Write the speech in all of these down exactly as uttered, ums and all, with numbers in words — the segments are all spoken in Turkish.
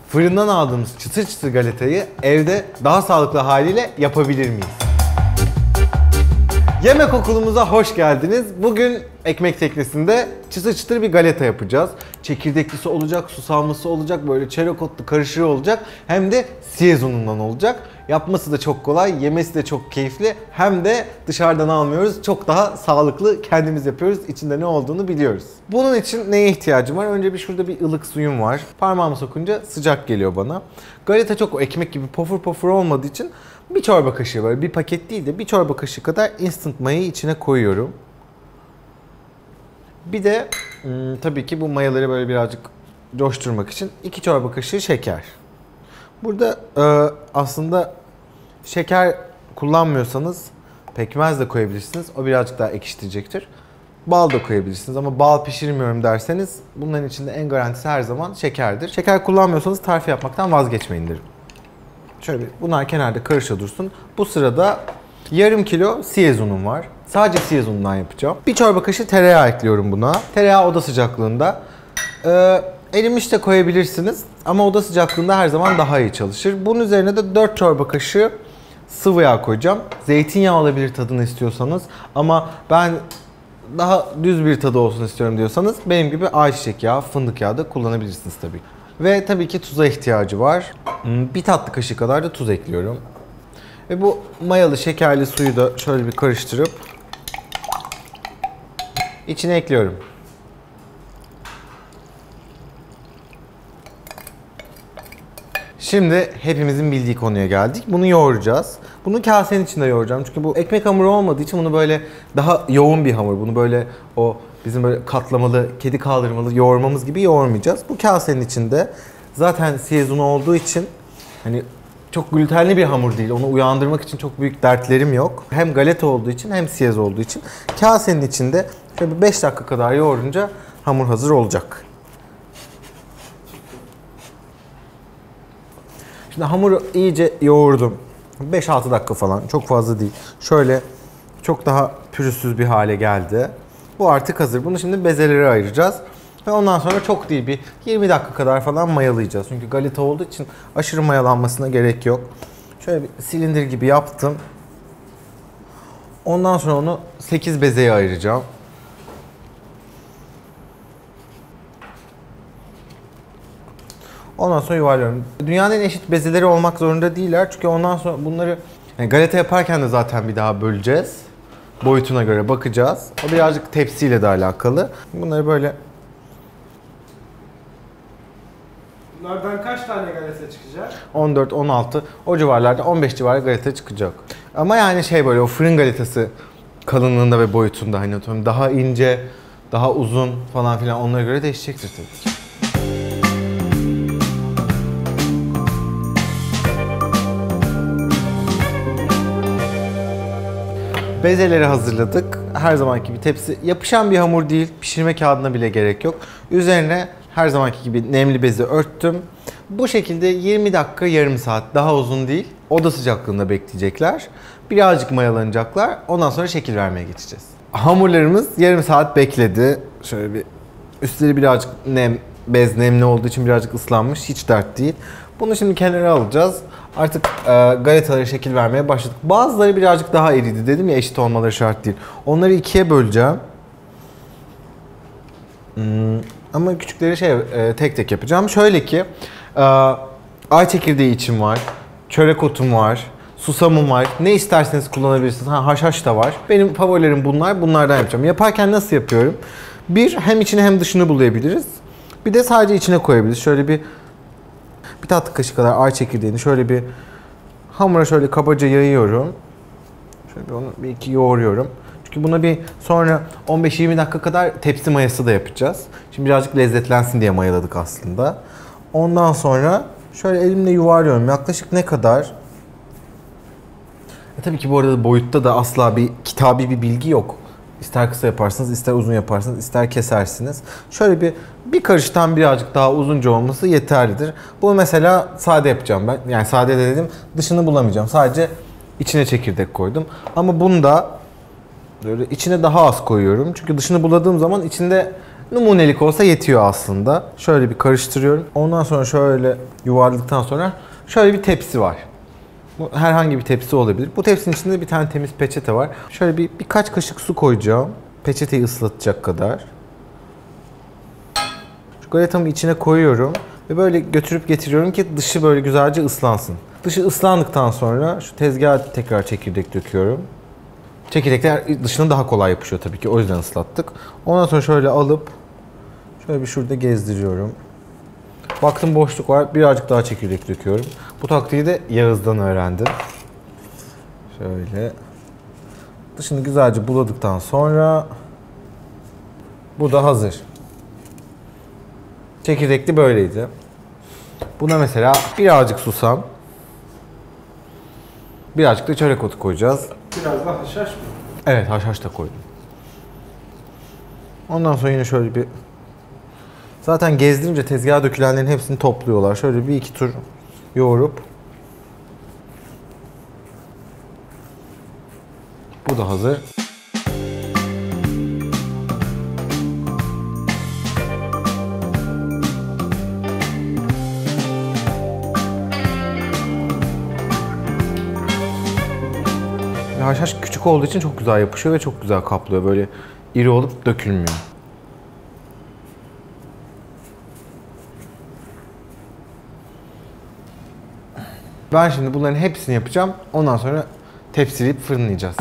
fırından aldığımız çıtır çıtır galetayı evde daha sağlıklı haliyle yapabilir miyiz? Yemek okulumuza hoş geldiniz. Bugün ekmek teknesinde çıtır çıtır bir galeta yapacağız. Çekirdeklisi olacak, susamlısı olacak, böyle çörek otlu karışığı olacak. Hem de siyez unundan olacak. Yapması da çok kolay, yemesi de çok keyifli. Hem de dışarıdan almıyoruz. Çok daha sağlıklı, kendimiz yapıyoruz. İçinde ne olduğunu biliyoruz. Bunun için neye ihtiyacım var? Önce bir şurada bir ılık suyum var. Parmağımı sokunca sıcak geliyor bana. Galeta çok o ekmek gibi pofur pofur olmadığı için bir çorba kaşığı, böyle bir paket değil de bir çorba kaşığı kadar instant mayayı içine koyuyorum. Bir de hmm, tabii ki bu mayaları böyle birazcık coşturmak için iki çorba kaşığı şeker. Burada e, aslında şeker kullanmıyorsanız pekmez de koyabilirsiniz. O birazcık daha ekşitecektir. Bal da koyabilirsiniz ama bal pişirmiyorum derseniz bunların içinde en garantisi her zaman şekerdir. Şeker kullanmıyorsanız tarifi yapmaktan vazgeçmeyin derim. Şöyle bunlar kenarda karışa dursun. Bu sırada yarım kilo siyez unum var. Sadece siyez unundan yapacağım. Bir çorba kaşığı tereyağı ekliyorum buna. Tereyağı oda sıcaklığında. Ee, erimiş de koyabilirsiniz ama oda sıcaklığında her zaman daha iyi çalışır. Bunun üzerine de dört çorba kaşığı sıvı yağ koyacağım. Zeytinyağı olabilir tadını istiyorsanız ama ben daha düz bir tadı olsun istiyorum diyorsanız benim gibi ayçiçek yağı, fındık yağı da kullanabilirsiniz tabii. Ve tabii ki tuza ihtiyacı var. Bir tatlı kaşığı kadar da tuz ekliyorum. Ve bu mayalı şekerli suyu da şöyle bir karıştırıp içine ekliyorum. Şimdi hepimizin bildiği konuya geldik. Bunu yoğuracağız. Bunu kasenin içinde yoğuracağım. Çünkü bu ekmek hamuru olmadığı için bunu böyle daha yoğun bir hamur. Bunu böyle o bizim böyle katlamalı, kedi kaldırmalı yoğurmamız gibi yoğurmayacağız. Bu kasenin içinde zaten siyez unu olduğu için hani çok glutenli bir hamur değil. Onu uyandırmak için çok büyük dertlerim yok. Hem galeta olduğu için hem siyez olduğu için kasenin içinde şöyle beş dakika kadar yoğurunca hamur hazır olacak. Şimdi hamuru iyice yoğurdum. beş altı dakika falan, çok fazla değil. Şöyle çok daha pürüzsüz bir hale geldi. Bu artık hazır. Bunu şimdi bezelere ayıracağız. Ve ondan sonra çok değil bir yirmi dakika kadar falan mayalayacağız. Çünkü galeta olduğu için aşırı mayalanmasına gerek yok. Şöyle bir silindir gibi yaptım. Ondan sonra onu sekiz bezeye ayıracağım. Ondan sonra yuvarlıyorum. Dünyanın en eşit bezeleri olmak zorunda değiller. Çünkü ondan sonra bunları yani galeta yaparken de zaten bir daha böleceğiz. Boyutuna göre bakacağız. O birazcık tepsiyle de alakalı. Bunları böyle... Bunlardan kaç tane galeta çıkacak? on dört on altı o civarlarda on beş civarı galeta çıkacak. Ama yani şey böyle o fırın galetası kalınlığında ve boyutunda hani daha ince, daha uzun falan filan onlara göre değişecektir tabii ki. Bezeleri hazırladık. Her zamanki gibi tepsi yapışan bir hamur değil. Pişirme kağıdına bile gerek yok. Üzerine her zamanki gibi nemli bezi örttüm. Bu şekilde yirmi dakika, yarım saat, daha uzun değil. Oda sıcaklığında bekleyecekler. Birazcık mayalanacaklar. Ondan sonra şekil vermeye geçeceğiz. Hamurlarımız yarım saat bekledi. Şöyle bir üstleri birazcık nem, bez nemli olduğu için birazcık ıslanmış. Hiç dert değil. Bunu şimdi kenara alacağız. Artık e, galetalara şekil vermeye başladık. Bazıları birazcık daha iriydi. Dedim ya eşit olmaları şart değil. Onları ikiye böleceğim. Hmm, ama küçükleri şey e, tek tek yapacağım. Şöyle ki e, ay çekirdeği için var. Çörek otum var. Susamım var. Ne isterseniz kullanabilirsiniz. Ha, haşhaş da var. Benim favorilerim bunlar. Bunlardan yapacağım. Yaparken nasıl yapıyorum? Bir, hem içini hem dışını bulayabiliriz. Bir de sadece içine koyabiliriz. Şöyle bir Bir tatlı kaşığı kadar ay çekirdeğini şöyle bir hamura şöyle kabaca yayıyorum. Şöyle bir onu bir iki yoğuruyorum. Çünkü buna bir sonra on beş yirmi dakika kadar tepsi mayası da yapacağız. Şimdi birazcık lezzetlensin diye mayaladık aslında. Ondan sonra şöyle elimle yuvarlıyorum. Yaklaşık ne kadar? E tabii ki bu arada boyutta da asla bir kitabi bir bilgi yok. İster kısa yaparsınız, ister uzun yaparsınız, ister kesersiniz. Şöyle bir bir karıştan birazcık daha uzunca olması yeterlidir. Bunu mesela sade yapacağım ben. Yani sade de dedim, dışını bulamayacağım. Sadece içine çekirdek koydum. Ama bunu da böyle içine daha az koyuyorum. Çünkü dışını buladığım zaman içinde Numunelik olsa yetiyor aslında. Şöyle bir karıştırıyorum. Ondan sonra şöyle yuvarladıktan sonra şöyle bir tepsi var. Bu herhangi bir tepsi olabilir. Bu tepsinin içinde bir tane temiz peçete var. Şöyle bir birkaç kaşık su koyacağım. Peçeteyi ıslatacak kadar. Şu galetamı içine koyuyorum ve böyle götürüp getiriyorum ki dışı böyle güzelce ıslansın. Dışı ıslandıktan sonra şu tezgaha tekrar çekirdek döküyorum. Çekirdekler dışına daha kolay yapışıyor tabii ki, o yüzden ıslattık. Ondan sonra şöyle alıp şöyle bir şurada gezdiriyorum. Baktım boşluk var, birazcık daha çekirdek döküyorum. Bu taktiği de Yağız'dan öğrendim. Şöyle dışını güzelce buladıktan sonra bu da hazır. Çekirdekli böyleydi. Buna mesela birazcık susam, birazcık da çörek otu koyacağız. Biraz da haşhaş mı? Evet, haşhaş da koydum. Ondan sonra yine şöyle bir... Zaten gezdirince tezgaha dökülenlerin hepsini topluyorlar. Şöyle bir iki tur yoğurup... Bu da hazır. Haşhaş küçük olduğu için çok güzel yapışıyor ve çok güzel kaplıyor. Böyle iri olup dökülmüyor. Ben şimdi bunların hepsini yapacağım. Ondan sonra tepsileyip fırınlayacağız.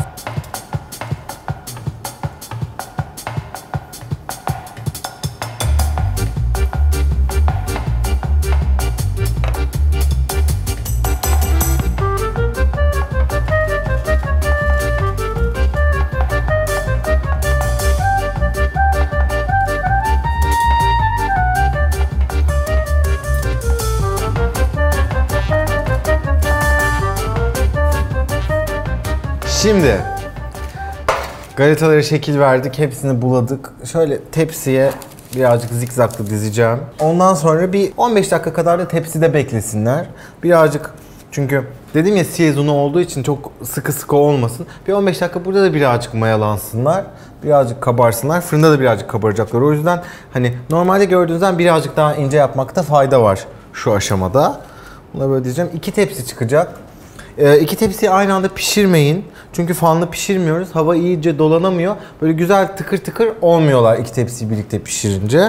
Şimdi galetalara şekil verdik, hepsini buladık. Şöyle tepsiye birazcık zikzaklı dizeceğim. Ondan sonra bir on beş dakika kadar da tepside beklesinler. Birazcık, çünkü dedim ya siyez unu olduğu için çok sıkı sıkı olmasın. Bir on beş dakika burada da birazcık mayalansınlar. Birazcık kabarsınlar. Fırında da birazcık kabaracaklar. O yüzden hani normalde gördüğünüzden birazcık daha ince yapmakta fayda var şu aşamada. Buna böyle diyeceğim. İki tepsi çıkacak. Ee, iki tepsiyi aynı anda pişirmeyin. Çünkü fanlı pişirmiyoruz. Hava iyice dolanamıyor. Böyle güzel tıkır tıkır olmuyorlar iki tepsiyi birlikte pişirince.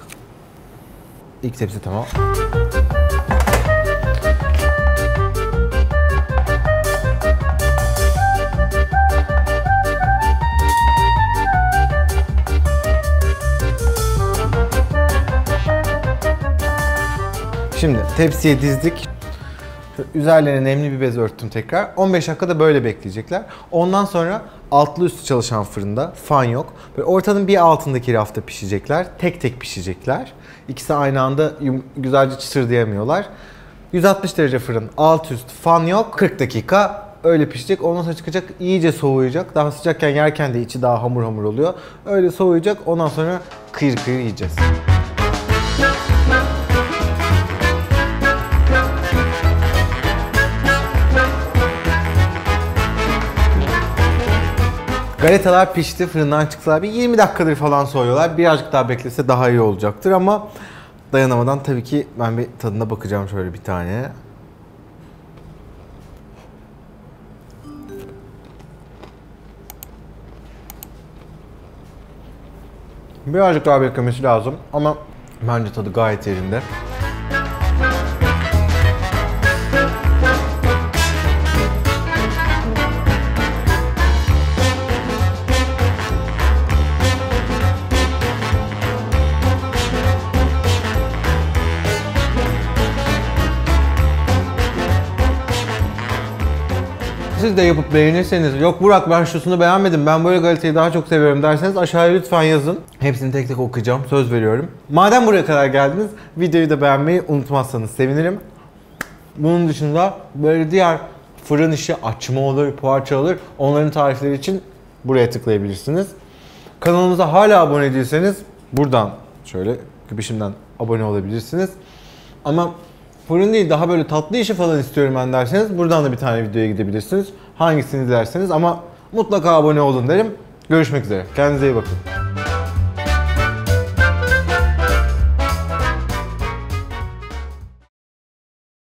İlk tepsi tamam. Şimdi tepsiye dizdik. Üzerlerine nemli bir bez örttüm tekrar. on beş dakikada böyle bekleyecekler. Ondan sonra altlı üstü çalışan fırında, fan yok. Böyle ortanın bir altındaki rafta pişecekler. Tek tek pişecekler. İkisi aynı anda güzelce çıtırdayamıyorlar. yüz altmış derece fırın, alt üst, fan yok. kırk dakika öyle pişecek. Ondan sonra çıkacak, iyice soğuyacak. Daha sıcakken yerken de içi daha hamur hamur oluyor. Öyle soğuyacak. Ondan sonra kıyır kıyır yiyeceğiz. Galetalar pişti, fırından çıktılar. Bir yirmi dakikadır falan soğuyorlar. Birazcık daha beklese daha iyi olacaktır ama dayanamadan tabii ki ben bir tadına bakacağım şöyle bir tane. Birazcık daha beklemesi lazım ama bence tadı gayet yerinde. Siz de yapıp beğenirseniz, yok Burak ben şusunu beğenmedim, ben böyle galetayı daha çok seviyorum derseniz aşağıya lütfen yazın. Hepsini tek tek okuyacağım, söz veriyorum. Madem buraya kadar geldiniz, videoyu da beğenmeyi unutmazsanız sevinirim. Bunun dışında böyle diğer fırın işi, açma olur, poğaça olur, onların tarifleri için buraya tıklayabilirsiniz. Kanalımıza hala abone değilseniz buradan şöyle küpüşümden abone olabilirsiniz. Ama fırın değil, daha böyle tatlı işi falan istiyorum ben derseniz buradan da bir tane videoya gidebilirsiniz. Hangisini dilerseniz ama mutlaka abone olun derim. Görüşmek üzere. Kendinize iyi bakın.